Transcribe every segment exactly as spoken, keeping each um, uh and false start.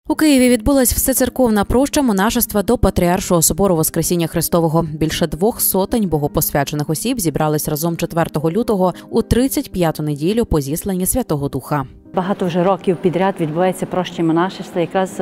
У Києві відбулась всецерковна проща монашества до Патріаршого собору Воскресіння Христового. Більше двох сотень богопосвячених осіб зібрались разом четвертого лютого у тридцять п'яту неділю по зісланні Святого Духа. Багато вже років підряд відбувається проща монашества якраз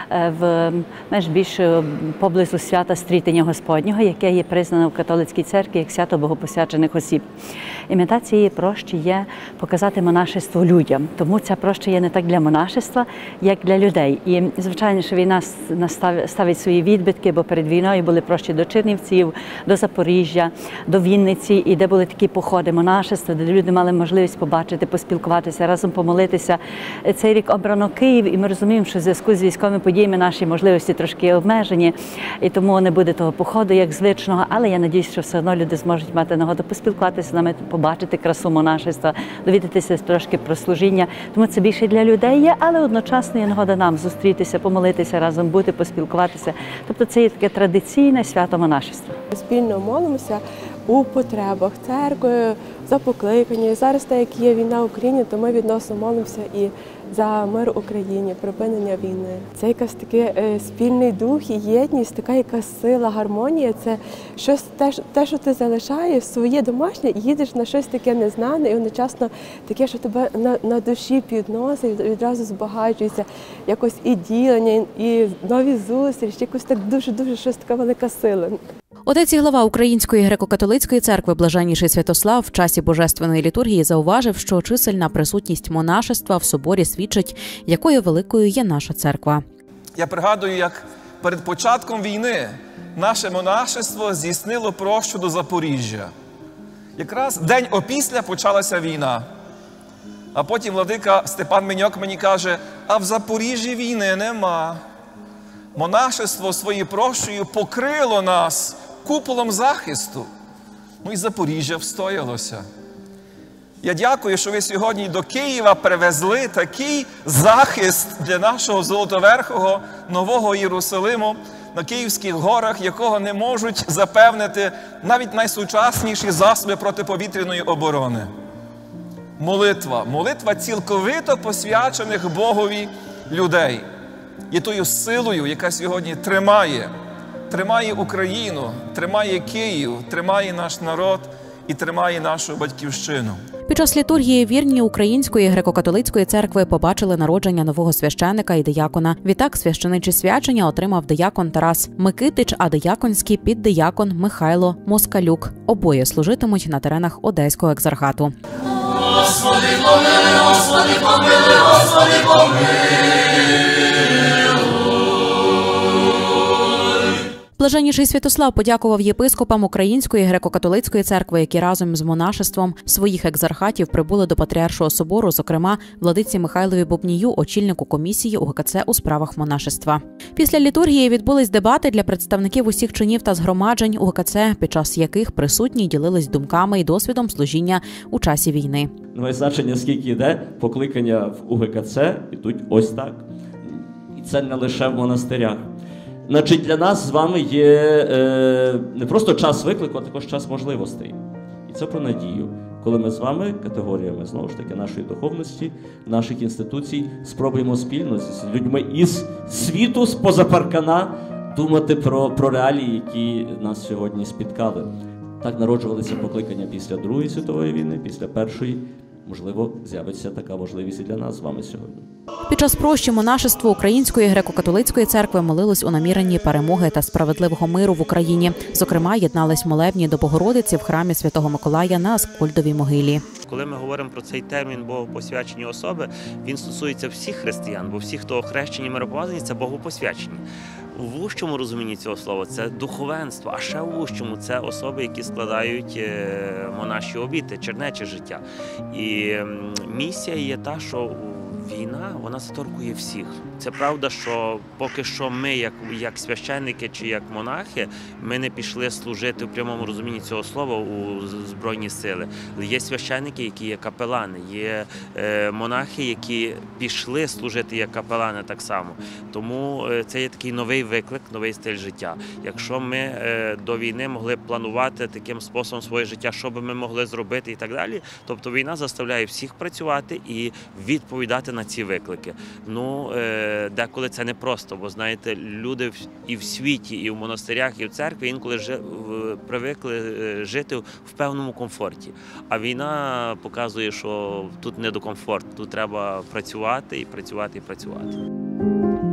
в менш більше поблизу свята Стрітення Господнього, яке є признано в католицькій церкві як свято богопосвячених осіб. І мета цієї прощі є показати монашество людям. Тому ця проща є не так для монашества, як для людей. І, звичайно, що війна ставить свої відбитки, бо перед війною були прощі до Чернівців, до Запоріжжя, до Вінниці, і де були такі походи монашества, де люди мали можливість побачити, поспілкуватися, разом помолитися. Цей рік обрано Київ, і ми розуміємо, що в зв'язку з військовими подіями наші можливості трошки обмежені, і тому не буде того походу, як звичного, але я сподіваюся, що все одно люди зможуть мати нагоду поспілкуватися з нами, побачити красу монашества, довідатися трошки про служіння. Тому це більше для людей є, але одночасно є нагода нам зустрітися, помолитися, разом бути, поспілкуватися. Тобто це є таке традиційне свято монашества. Спільно молимося у потребах церкви, за покликання. Зараз, так як є війна в Україні, то ми відносно молимося і за мир в Україні, припинення війни. Це якась такий е, спільний дух і єдність, така якась сила, гармонія. Це щось те, те, що ти залишаєш своє домашнє, і їдеш на щось таке незнане і одночасно таке, що тебе на, на душі підносить, відразу збагачується якось і ділення, і нові зустрічі, якось так дуже-дуже щось така велика сила. Отець і глава Української греко-католицької церкви Блаженніший Святослав в часі божественної літургії зауважив, що чисельна присутність монашества в соборі свідчить, якою великою є наша церква. Я пригадую, як перед початком війни наше монашество здійснило прощу до Запоріжжя. Якраз день опісля почалася війна. А потім владика Степан Меньок мені каже, а в Запоріжжі війни нема. Монашество своєю прощею покрило нас куполом захисту. Ну і Запоріжжя встоялося. Я дякую, що ви сьогодні до Києва привезли такий захист для нашого Золотоверхого Нового Єрусалиму на Київських горах, якого не можуть запевнити навіть найсучасніші засоби протиповітряної оборони. Молитва, молитва цілковито посвячених Богові людей є тою силою, яка сьогодні тримає, тримає Україну, тримає Київ, тримає наш народ і тримає нашу батьківщину. Під час літургії вірні Української греко-католицької церкви побачили народження нового священика і диякона. Відтак священиче свячення отримав диякон Тарас Микитич, а дияконський піддиякон Михайло Москалюк. Обоє служитимуть на теренах Одеського екзархату. Господи, помилуй, Господи, помилуй, Господи, помилуй. Блаженніший Святослав подякував єпископам Української греко-католицької церкви, які разом з монашеством своїх екзархатів прибули до Патріаршого собору, зокрема, владиці Михайлові Бубнію, очільнику комісії УГКЦ у справах монашества. Після літургії відбулись дебати для представників усіх чинів та згромаджень УГКЦ, під час яких присутні ділились думками і досвідом служіння у часі війни. Нове значення, скільки йде, покликання в УГКЦ ідуть ось так. І це не лише в монастирях. Значить, для нас з вами є е, не просто час виклику, а також час можливостей. І це про надію, коли ми з вами, категоріями, знову ж таки, нашої духовності, наших інституцій, спробуємо спільно з людьми із світу, з-поза паркана, думати про, про реалії, які нас сьогодні спіткали. Так народжувалися покликання після Другої світової війни, після Першої. Можливо, з'явиться така можливість і для нас з вами сьогодні. Під час прощі монашество Української греко-католицької церкви молилось у наміренні перемоги та справедливого миру в Україні. Зокрема, єднались молебні до Богородиці в храмі Святого Миколая на Аскольдовій могилі. Коли ми говоримо про цей термін «богопосвячені особи», він стосується всіх християн, бо всі, хто охрещені, миропомазані, це богопосвячені. У вужчому розумінні цього слова це духовенство, а ще у вужчому це особи, які складають монаші обіти, чернече життя. І місія є та, що війна, вона заторкує всіх. Це правда, що поки що ми, як, як священники чи як монахи, ми не пішли служити в прямому розумінні цього слова у Збройні сили. Є священники, які є капелани, є е, монахи, які пішли служити як капелани так само. Тому е, це є такий новий виклик, новий стиль життя. Якщо ми е, до війни могли планувати таким способом своє життя, що би ми могли зробити і так далі, тобто війна заставляє всіх працювати і відповідати на на ці виклики. Ну, е, деколи це не просто, бо, знаєте, люди в- і в світі, і в монастирях, і в церкві інколи жи, в- привикли е, жити в певному комфорті. А війна показує, що тут не до комфорту, тут треба працювати і працювати і працювати.